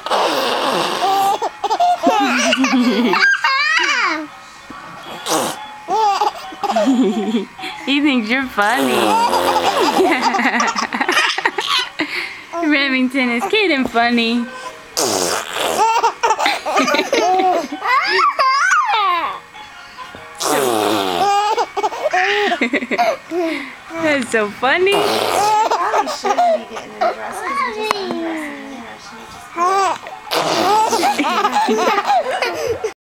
He thinks you're funny. Remington is kid and funny. That's so funny. Probably shouldn't be getting undressed because we're just undressing her. She just